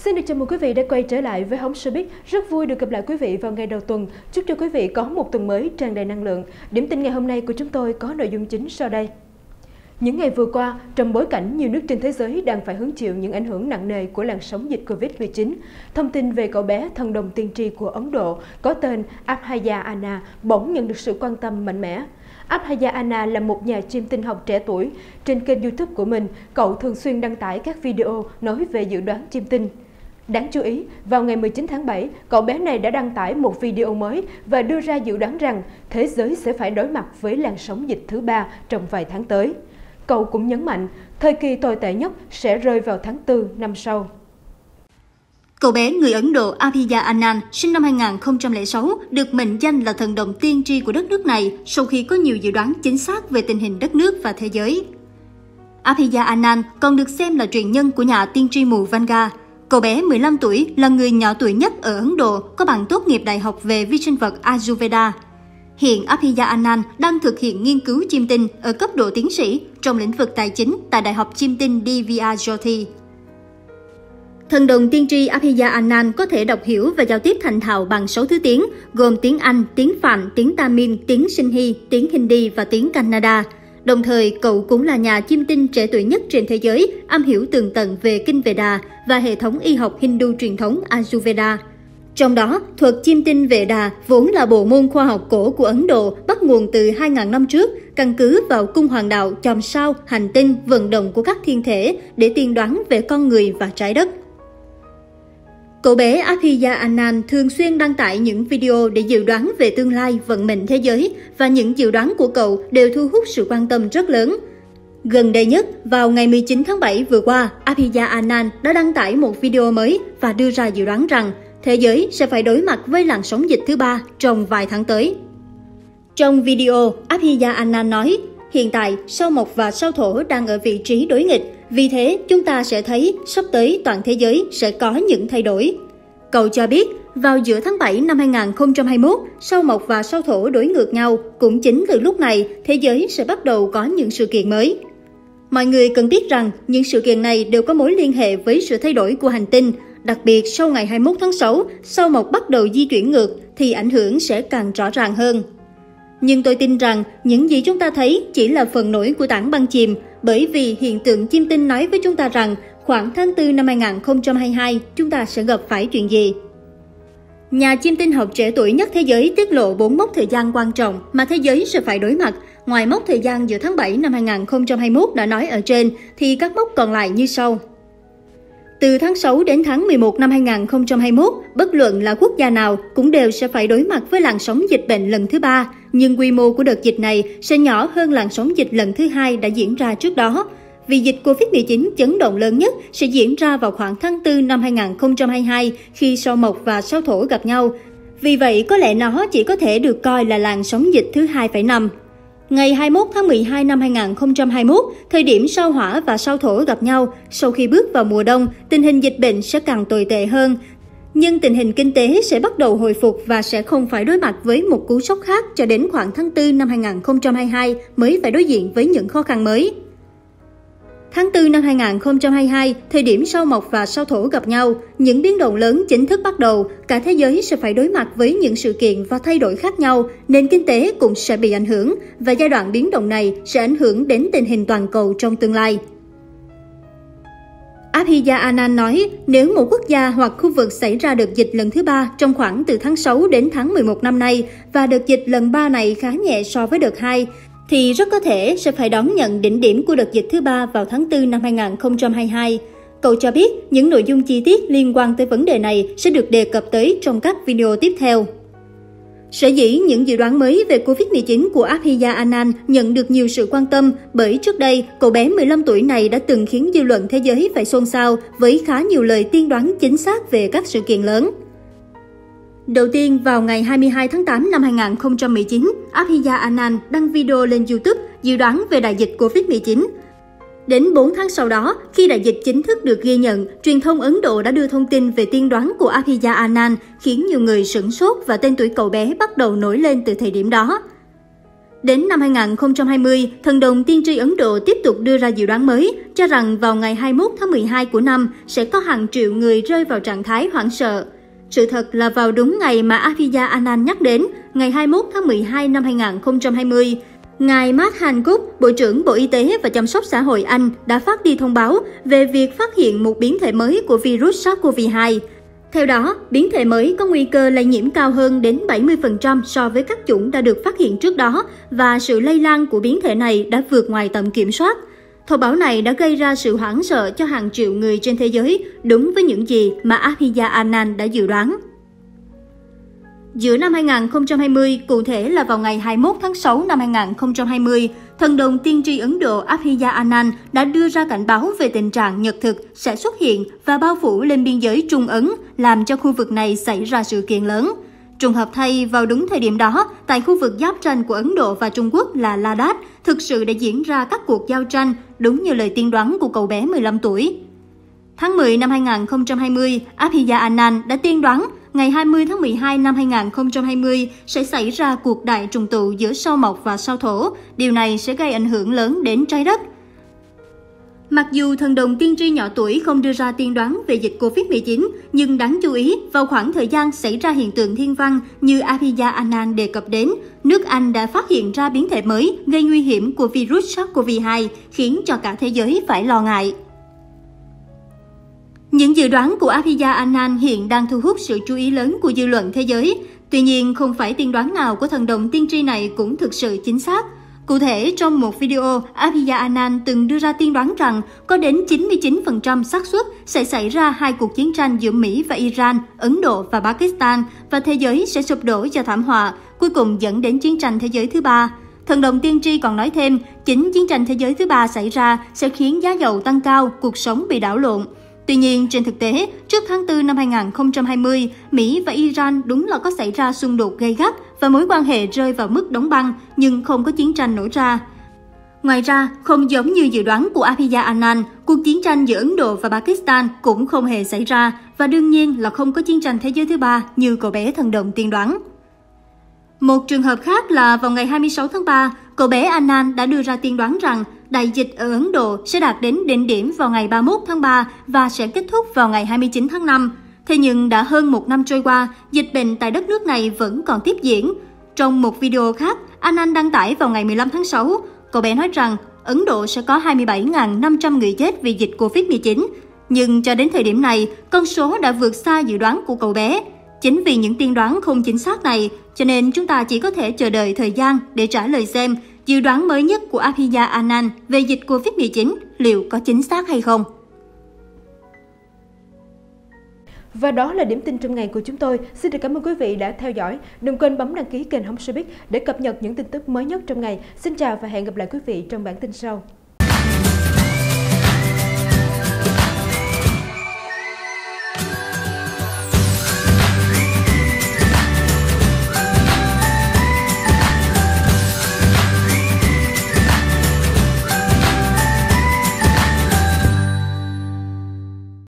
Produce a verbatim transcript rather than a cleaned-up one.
Xin được chào mừng quý vị đã quay trở lại với Hóng Showbiz. Rất vui được gặp lại quý vị vào ngày đầu tuần. Chúc cho quý vị có một tuần mới tràn đầy năng lượng. Điểm tin ngày hôm nay của chúng tôi có nội dung chính sau đây. Những ngày vừa qua, trong bối cảnh nhiều nước trên thế giới đang phải hứng chịu những ảnh hưởng nặng nề của làn sóng dịch Covid mười chín, thông tin về cậu bé thần đồng tiên tri của Ấn Độ có tên Abhaya Anna bỗng nhận được sự quan tâm mạnh mẽ. Abhaya Anna là một nhà chiêm tinh học trẻ tuổi. Trên kênh YouTube của mình, cậu thường xuyên đăng tải các video nói về dự đoán chiêm tinh. Đáng chú ý, vào ngày mười chín tháng bảy, cậu bé này đã đăng tải một video mới và đưa ra dự đoán rằng thế giới sẽ phải đối mặt với làn sóng dịch thứ ba trong vài tháng tới. Cậu cũng nhấn mạnh, thời kỳ tồi tệ nhất sẽ rơi vào tháng tư năm sau. Cậu bé người Ấn Độ Abhaya Anand sinh năm hai nghìn không trăm lẻ sáu được mệnh danh là thần đồng tiên tri của đất nước này sau khi có nhiều dự đoán chính xác về tình hình đất nước và thế giới. Abhaya Anand còn được xem là truyền nhân của nhà tiên tri mù Vanga. Cậu bé mười lăm tuổi là người nhỏ tuổi nhất ở Ấn Độ có bằng tốt nghiệp đại học về vi sinh vật Ayurveda. Hiện Abhaya Anand đang thực hiện nghiên cứu chiêm tinh ở cấp độ tiến sĩ trong lĩnh vực tài chính tại Đại học Chiêm tinh đê vê rờ Jyoti. Thần đồng tiên tri Abhaya Anand có thể đọc hiểu và giao tiếp thành thạo bằng sáu thứ tiếng, gồm tiếng Anh, tiếng Phạn, tiếng Tamil, tiếng Sindhi, tiếng Hindi và tiếng Kannada. Đồng thời, cậu cũng là nhà chiêm tinh trẻ tuổi nhất trên thế giới, am hiểu tường tận về Kinh Veda và hệ thống y học Hindu truyền thống Ayurveda. Trong đó, thuật chiêm tinh Veda vốn là bộ môn khoa học cổ của Ấn Độ, bắt nguồn từ hai nghìn năm trước, căn cứ vào cung hoàng đạo, chòm sao, hành tinh, vận động của các thiên thể để tiên đoán về con người và trái đất. Cậu bé Abhaya Anand thường xuyên đăng tải những video để dự đoán về tương lai, vận mệnh thế giới và những dự đoán của cậu đều thu hút sự quan tâm rất lớn. Gần đây nhất, vào ngày mười chín tháng bảy vừa qua, Abhaya Anand đã đăng tải một video mới và đưa ra dự đoán rằng thế giới sẽ phải đối mặt với làn sóng dịch thứ ba trong vài tháng tới. Trong video, Abhaya Anand nói, hiện tại sao Mộc và sao Thổ đang ở vị trí đối nghịch, vì thế chúng ta sẽ thấy sắp tới toàn thế giới sẽ có những thay đổi. Cậu cho biết, vào giữa tháng bảy năm hai nghìn không trăm hai mươi mốt, sao Mộc và sao Thổ đối ngược nhau, cũng chính từ lúc này thế giới sẽ bắt đầu có những sự kiện mới. Mọi người cần biết rằng những sự kiện này đều có mối liên hệ với sự thay đổi của hành tinh. Đặc biệt sau ngày hai mươi mốt tháng sáu, sao Mộc bắt đầu di chuyển ngược thì ảnh hưởng sẽ càng rõ ràng hơn. Nhưng tôi tin rằng những gì chúng ta thấy chỉ là phần nổi của tảng băng chìm, bởi vì hiện tượng chiêm tinh nói với chúng ta rằng khoảng tháng tư năm hai nghìn không trăm hai mươi hai chúng ta sẽ gặp phải chuyện gì. Nhà chiêm tinh học trẻ tuổi nhất thế giới tiết lộ bốn mốc thời gian quan trọng mà thế giới sẽ phải đối mặt. Ngoài mốc thời gian giữa tháng bảy năm hai nghìn không trăm hai mươi mốt đã nói ở trên thì các mốc còn lại như sau. Từ tháng sáu đến tháng mười một năm hai nghìn không trăm hai mươi mốt, bất luận là quốc gia nào cũng đều sẽ phải đối mặt với làn sóng dịch bệnh lần thứ ba, nhưng quy mô của đợt dịch này sẽ nhỏ hơn làn sóng dịch lần thứ hai đã diễn ra trước đó. Vì dịch Covid mười chín chấn động lớn nhất sẽ diễn ra vào khoảng tháng tư năm hai nghìn không trăm hai mươi hai khi sao Mộc và sao Thổ gặp nhau. Vì vậy, có lẽ nó chỉ có thể được coi là làn sóng dịch thứ hai phẩy năm. Ngày hai mươi mốt tháng mười hai năm hai nghìn không trăm hai mươi mốt, thời điểm sao Hỏa và sao Thổ gặp nhau, sau khi bước vào mùa đông, tình hình dịch bệnh sẽ càng tồi tệ hơn. Nhưng tình hình kinh tế sẽ bắt đầu hồi phục và sẽ không phải đối mặt với một cú sốc khác cho đến khoảng tháng tư năm hai nghìn không trăm hai mươi hai mới phải đối diện với những khó khăn mới. Tháng tư năm hai nghìn không trăm hai mươi hai, thời điểm sao Mộc và sao Thổ gặp nhau, những biến động lớn chính thức bắt đầu, cả thế giới sẽ phải đối mặt với những sự kiện và thay đổi khác nhau, nền kinh tế cũng sẽ bị ảnh hưởng, và giai đoạn biến động này sẽ ảnh hưởng đến tình hình toàn cầu trong tương lai. Abhaya Anand nói, nếu một quốc gia hoặc khu vực xảy ra đợt dịch lần thứ ba trong khoảng từ tháng sáu đến tháng mười một năm nay, và đợt dịch lần ba này khá nhẹ so với đợt hai, thì rất có thể sẽ phải đón nhận đỉnh điểm của đợt dịch thứ ba vào tháng tư năm hai nghìn không trăm hai mươi hai. Cậu cho biết những nội dung chi tiết liên quan tới vấn đề này sẽ được đề cập tới trong các video tiếp theo. Sở dĩ những dự đoán mới về Covid mười chín của Abhaya Anand nhận được nhiều sự quan tâm bởi trước đây, cậu bé mười lăm tuổi này đã từng khiến dư luận thế giới phải xôn xao với khá nhiều lời tiên đoán chính xác về các sự kiện lớn. Đầu tiên, vào ngày hai mươi hai tháng tám năm hai nghìn không trăm mười chín, Abhaya Anand đăng video lên YouTube dự đoán về đại dịch Covid mười chín. Đến bốn tháng sau đó, khi đại dịch chính thức được ghi nhận, truyền thông Ấn Độ đã đưa thông tin về tiên đoán của Abhaya Anand, khiến nhiều người sửng sốt và tên tuổi cậu bé bắt đầu nổi lên từ thời điểm đó. Đến năm hai nghìn không trăm hai mươi, thần đồng tiên tri Ấn Độ tiếp tục đưa ra dự đoán mới, cho rằng vào ngày hai mươi mốt tháng mười hai của năm sẽ có hàng triệu người rơi vào trạng thái hoảng sợ. Sự thật là vào đúng ngày mà Abhigya Anand nhắc đến, ngày hai mươi mốt tháng mười hai năm hai nghìn không trăm hai mươi, Ngài Matt Hancock, Bộ trưởng Bộ Y tế và Chăm sóc Xã hội Anh đã phát đi thông báo về việc phát hiện một biến thể mới của virus SARS-xê o vê hai. Theo đó, biến thể mới có nguy cơ lây nhiễm cao hơn đến bảy mươi phần trăm so với các chủng đã được phát hiện trước đó và sự lây lan của biến thể này đã vượt ngoài tầm kiểm soát. Thông báo này đã gây ra sự hoảng sợ cho hàng triệu người trên thế giới, đúng với những gì mà Abhigya Anand đã dự đoán. Giữa năm hai nghìn không trăm hai mươi, cụ thể là vào ngày hai mươi mốt tháng sáu năm hai nghìn không trăm hai mươi, thần đồng tiên tri Ấn Độ Abhigya Anand đã đưa ra cảnh báo về tình trạng nhật thực sẽ xuất hiện và bao phủ lên biên giới Trung Ấn, làm cho khu vực này xảy ra sự kiện lớn. Trùng hợp thay, vào đúng thời điểm đó, tại khu vực giáp ranh của Ấn Độ và Trung Quốc là Ladakh, thực sự đã diễn ra các cuộc giao tranh, đúng như lời tiên đoán của cậu bé mười lăm tuổi. Tháng mười năm hai nghìn không trăm hai mươi, Abhigya Anand đã tiên đoán ngày hai mươi tháng mười hai năm hai nghìn không trăm hai mươi sẽ xảy ra cuộc đại trùng tụ giữa sao Mộc và sao Thổ. Điều này sẽ gây ảnh hưởng lớn đến trái đất. Mặc dù thần đồng tiên tri nhỏ tuổi không đưa ra tiên đoán về dịch Covid mười chín, nhưng đáng chú ý, vào khoảng thời gian xảy ra hiện tượng thiên văn như Abhigya Anand đề cập đến, nước Anh đã phát hiện ra biến thể mới gây nguy hiểm của virus SARS-xê o vê hai, khiến cho cả thế giới phải lo ngại. Những dự đoán của Abhigya Anand hiện đang thu hút sự chú ý lớn của dư luận thế giới. Tuy nhiên, không phải tiên đoán nào của thần đồng tiên tri này cũng thực sự chính xác. Cụ thể, trong một video, Abhigya Anand từng đưa ra tiên đoán rằng có đến chín mươi chín phần trăm xác suất sẽ xảy ra hai cuộc chiến tranh giữa Mỹ và Iran, Ấn Độ và Pakistan, và thế giới sẽ sụp đổ do thảm họa, cuối cùng dẫn đến chiến tranh thế giới thứ ba. Thần đồng tiên tri còn nói thêm, chính chiến tranh thế giới thứ ba xảy ra sẽ khiến giá dầu tăng cao, cuộc sống bị đảo lộn. Tuy nhiên, trên thực tế, trước tháng tư năm hai nghìn không trăm hai mươi, Mỹ và Iran đúng là có xảy ra xung đột gay gắt và mối quan hệ rơi vào mức đóng băng, nhưng không có chiến tranh nổ ra. Ngoài ra, không giống như dự đoán của Abhigya Anand, cuộc chiến tranh giữa Ấn Độ và Pakistan cũng không hề xảy ra, và đương nhiên là không có chiến tranh thế giới thứ ba như cậu bé thần đồng tiên đoán. Một trường hợp khác là vào ngày hai mươi sáu tháng ba, cậu bé Anand đã đưa ra tiên đoán rằng đại dịch ở Ấn Độ sẽ đạt đến đỉnh điểm vào ngày ba mươi mốt tháng ba và sẽ kết thúc vào ngày hai mươi chín tháng năm. Thế nhưng đã hơn một năm trôi qua, dịch bệnh tại đất nước này vẫn còn tiếp diễn. Trong một video khác, Anand đăng tải vào ngày mười lăm tháng sáu, cậu bé nói rằng Ấn Độ sẽ có hai mươi bảy nghìn năm trăm người chết vì dịch Covid mười chín. Nhưng cho đến thời điểm này, con số đã vượt xa dự đoán của cậu bé. Chính vì những tiên đoán không chính xác này, cho nên chúng ta chỉ có thể chờ đợi thời gian để trả lời xem dự đoán mới nhất của Abhigya Anand về dịch Covid mười chín liệu có chính xác hay không. Và đó là điểm tin trong ngày của chúng tôi. Xin được cảm ơn quý vị đã theo dõi. Đừng quên bấm đăng ký kênh Home Showbiz để cập nhật những tin tức mới nhất trong ngày. Xin chào và hẹn gặp lại quý vị trong bản tin sau.